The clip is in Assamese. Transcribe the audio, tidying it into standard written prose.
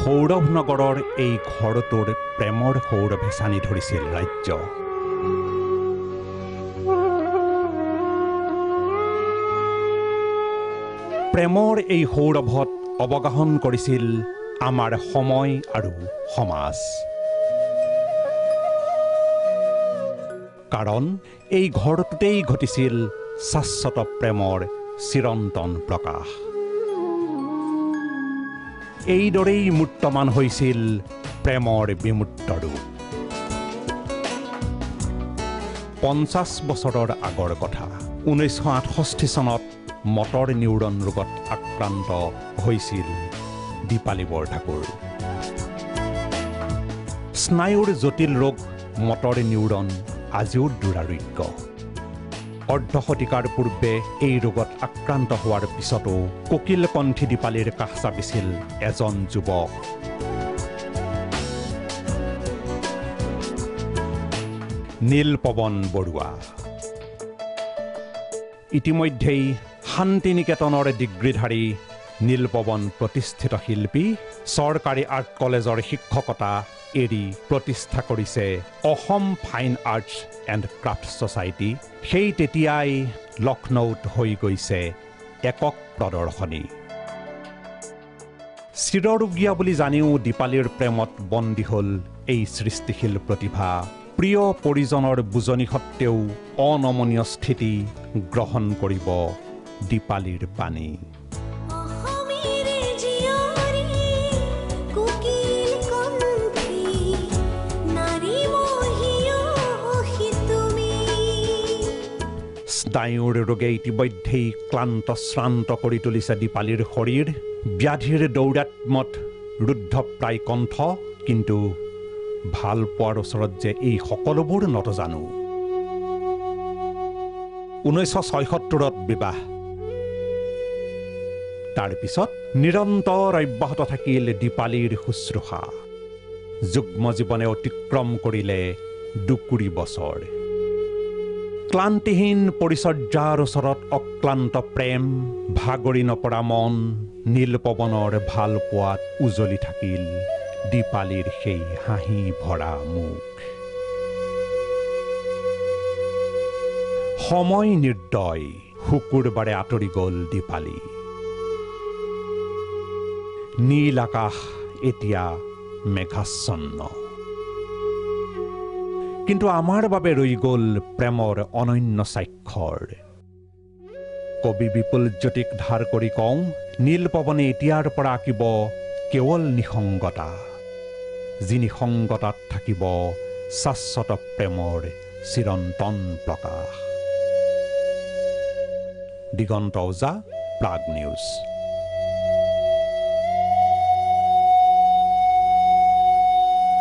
সৌৰভ নগৰৰ এই ঘৰটোৰ প্ৰেমৰ সৌৰভে চানি ধৰিছিল ৰাজ্য। প্ৰেমৰ এই সৌৰভত অৱগাহন কৰিছিল আমাৰ সময় আৰু সমাজ। কাৰণ এই ঘৰটোতেই ঘটিছিল শাশ্বত প্ৰেমৰ চিৰন্তন প্ৰকাশ। এইদৰেই মূৰ্তমান হৈছিল প্ৰেমৰ বিমূৰ্ত ৰূপ। 50 বছৰৰ আগৰ কথা। 1968 চনত মটৰ নিউৰন ৰোগত আক্ৰান্ত হৈছিল দীপালি বৰঠাকুৰ। স্নায়ুৰ জটিল ৰোগ মটৰ নিউৰন আজিও দুৰাৰোগ্য। অৰ্ধশতিকাৰ পূৰ্বে এই ৰোগত আক্ৰান্ত হোৱাৰ পিছতো কোকিলকণ্ঠী দীপালিৰ কাষ চাপিছিল এজন যুৱক। নীলপৱন বৰুৱা। ইতিমধ্যেই শান্তিনিকেতনৰ ডিগ্ৰীধাৰী নীলপৱন প্ৰতিষ্ঠিত শিল্পী, চৰকাৰী আৰ্ট কলেজৰ শিক্ষকতা এৰি প্ৰতিষ্ঠা কৰিছে Assam fine arts and craft society. সেই তেতিয়াই লক্ষ্ণৌত হৈ গৈছে একক প্ৰদৰ্শনী। চিৰৰোগীয়া বুলি জানিও দীপালিৰ প্ৰেমত বন্দী হ'ল এই সৃষ্টিশীল প্ৰতিভা। প্ৰিয় পৰিজনৰ বুজনি সত্ত্বেও অনমনীয় স্থিতি গ্ৰহণ কৰিব দীপালিৰ বাণী। স্নায়ুৰ ৰোগে ইতিমধ্যেই ক্লান্ত শ্ৰান্ত কৰি তুলিছে দীপালিৰ শৰীৰ। ব্যাধিৰ দৌৰাত্মত ৰুদ্ধপ্ৰায় কণ্ঠ, কিন্তু ভাল পোৱাৰ ওচৰত যে এই সকলোবোৰ নতজানো। 1976ত বিবাহ। তাৰ পিছত নিৰন্তৰ অব্যাহত থাকিল দীপালিৰ শুশ্ৰূষা। যুগ্ম জীৱনে অতিক্ৰম কৰিলে 2 বছৰ। ক্লান্তিহীন পৰিচৰ্যাৰ ওচৰত অক্লান্ত প্ৰেম, ভাগৰি নপৰা মন, নীলপৱনৰ ভাল পোৱাত উজলি থাকিল দীপালিৰ সেই হাঁহি ভৰা মুখ। সময় নিৰ্দয়, শুকুৰবাৰে আঁতৰি গ'ল দীপালি। নীল আকাশ এতিয়া মেঘাচ্ছন্ন। কিন্তু আমাৰ বাবে ৰৈ গ'ল প্ৰেমৰ অনন্য স্বাক্ষৰ। কবি বিপুল জ্যোতিক ধাৰ কৰি কওঁ, নীলপৱনে এতিয়াৰ পৰা আঁকিব কেৱল নিসংগতা, যি নিসংগতাত থাকিব শাশ্বত প্ৰেমৰ চিৰন্তন প্ৰকাশ। দিগন্ত ওজা, প্ৰাগ নিউজ।